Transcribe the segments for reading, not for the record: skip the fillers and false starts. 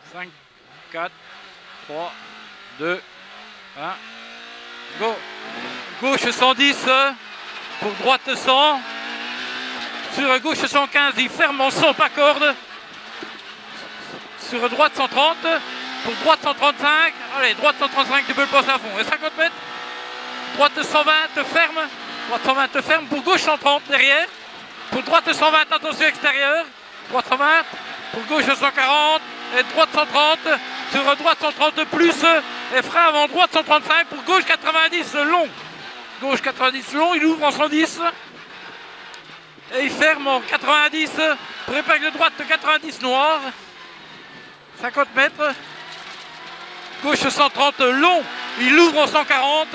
5, 4, 3, 2, 1. Go. Gauche 110 pour droite 100. Sur gauche 115, il ferme en 100 pas corde. Sur droite 130. Pour droite 135. Allez, droite 135, tu peux le passer à fond. Et 50 mètres. Droite 120, ferme. Droite 120, ferme. Pour gauche 130 derrière. Pour droite 120, attention extérieure. Droite 120. Pour gauche 140. Et droite 130. Sur droite 130 plus. Et frein avant droite 135. Pour gauche 90 long. Gauche 90 long. Il ouvre en 110. Et il ferme en 90. Pour épingle de droite 90 noir. 50 mètres. Gauche 130 long. Il ouvre en 140.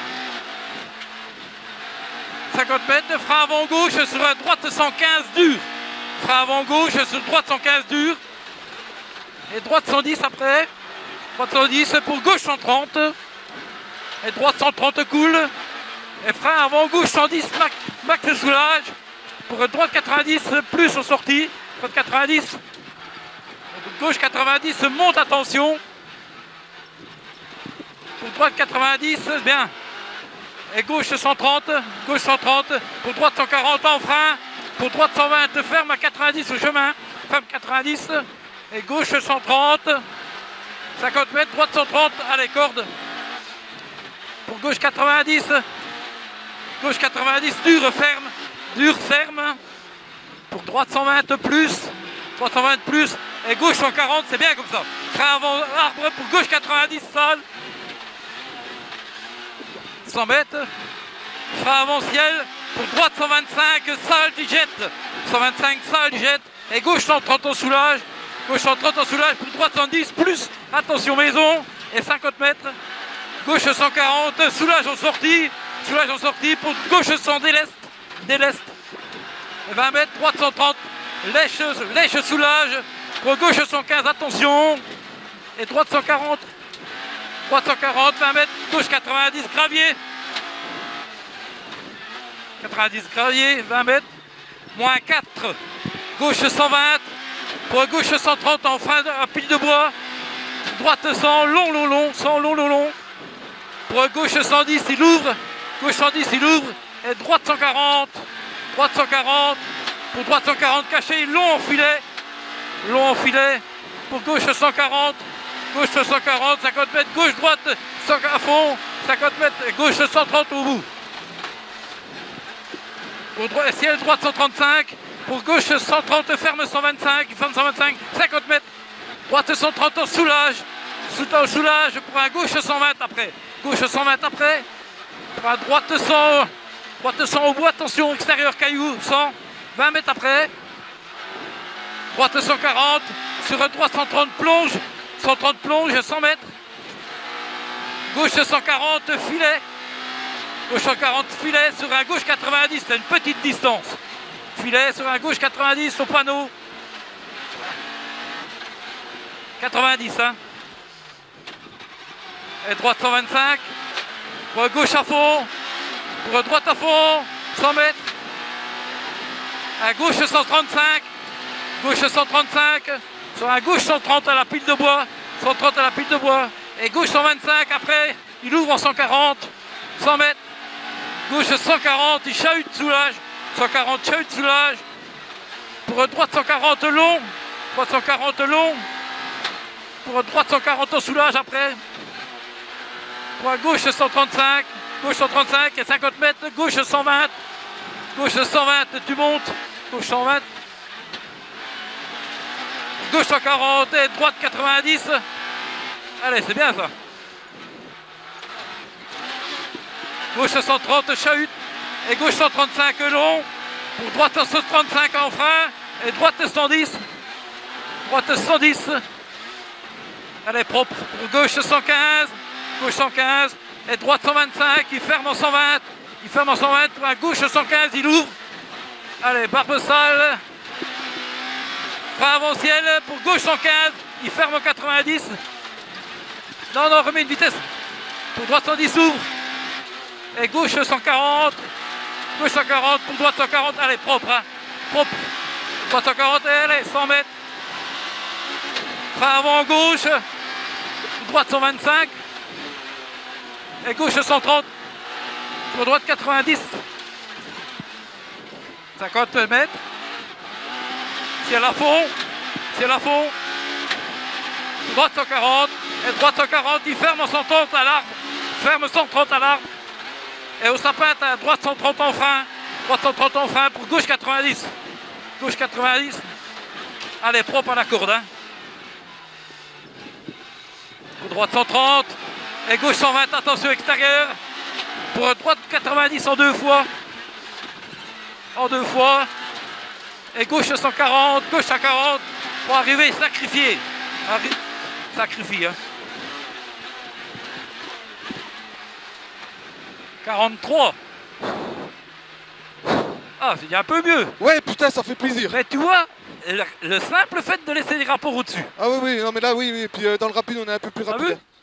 50 mètres. Frein avant gauche sur la droite 115 dur. Frein avant gauche sur droite 115 dur. Et droite 110 après. Droite 110 pour gauche 130. Et droite 130 cool. Et frein avant gauche 110 max soulage. Pour droite 90 plus en sortie. Droite 90. Gauche 90 monte, attention. Pour droite 90, bien. Et gauche 130. Gauche 130. Pour droite 140 en frein. Pour droite 120 ferme à 90 au chemin. Ferme 90. Et gauche 130. 50 mètres. Droite 130. Allez, corde. Pour gauche 90. Gauche 90. Dur ferme. Dur ferme. Pour droite 120 plus. Droite 120 plus. Et gauche 140. C'est bien comme ça. Frein avant arbre. Pour gauche 90 sale. 100 mètres. Frein avant ciel. Pour droite 125 sale du jet. 125 sale du jet. Et gauche 130 en soulage. Gauche 130 en soulage. Pour droite 110 plus. Attention maison. Et 50 mètres. Gauche 140. Soulage en sortie. Soulage en sortie. Pour gauche 100 déleste. Déleste. Et 20 mètres. Droite 130. Lèche soulage. Pour gauche 115. Attention. Et droite 140. Droite 140. 20 mètres. Gauche 90. Gravier. 90 gravier. 20 mètres. Moins 4. Gauche 120. Pour gauche 130 en frein à pile de bois. Droite 100. Long. 100 long. Pour gauche 110. Il ouvre. Gauche 110. Il ouvre. Et droite 140. Droite 140. Pour droite 140 caché. Long en filet. Long en filet. Pour gauche 140. Gauche 140. 50 mètres. Gauche droite à fond. 50 mètres. Et gauche 130 au bout. Pour ciel droite 135. Pour gauche 130 ferme 125. Ferme 125. 50 mètres. Droite 130 en soulage. Soulage pour un gauche 120 après. Gauche 120 après. Pour un droite 100. Droite 100 au bout. Attention extérieur caillou 100. 20 mètres après. Droite 140. Sur droite 130 plonge. 130 plonge 100 mètres. Gauche 140 filet. Gauche 140 filet sur un gauche 90. C'est une petite distance. Filet sur un gauche 90 au panneau. 90 hein. Et droite 125. Pour gauche à fond. Pour droite à fond. 100 mètres. À gauche 135. Gauche 135. Sur un gauche 130 à la pile de bois. 130 à la pile de bois. Et gauche 125 après. Il ouvre en 140. 100 mètres. Gauche 140. Il chahute soulage. 140 chahute soulage. Pour droite 140 long. Droite 140 long. Pour droite 140 en soulage après. Pour gauche 135. Gauche 135 et 50 mètres. Gauche 120. Gauche 120. Tu montes. Gauche 120. Gauche 140 et droite 90. Allez, c'est bien ça. Gauche 130 chahute et gauche 135 long. Pour droite 135 en frein et droite 110. Droite 110. Allez, propre. Pour gauche 115. Gauche 115 et droite 125. Il ferme en 120. Il ferme en 120. Pour un gauche 115, il ouvre. Allez, barbe sale. Frein avant ciel pour gauche 115, il ferme en 90. Non, remet une vitesse. Pour droite 110 ouvre. Et gauche 140. Gauche 140, pour droite 140. Allez, propre, hein. Propre. Droite 140, et allez, 100 mètres. Frein avant gauche. Droite 125. Et gauche 130. Pour droite 90. 50 mètres. Ciel à fond. Ciel à fond. Droite 140. Et droite 140. Il ferme en 130 à l'arbre. Ferme 130 à l'arbre. Et au sapin, à droite 130 en frein. Droite 130 en frein pour gauche 90. Gauche 90. Allez, propre à la corde. Hein. Pour droite 130. Et gauche 120. Attention extérieur. Pour droite 90 en 2 fois. En 2 fois. Et gauche 140. Gauche 140. Pour arriver sacrifié. Sacrifié. Hein. 43. Ah, c'est un peu mieux. Ouais, putain, ça fait plaisir. Mais tu vois, le simple fait de laisser les rapports au-dessus. Ah oui, oui, non mais là, oui, oui. Puis dans le rapide, on est un peu plus rapide.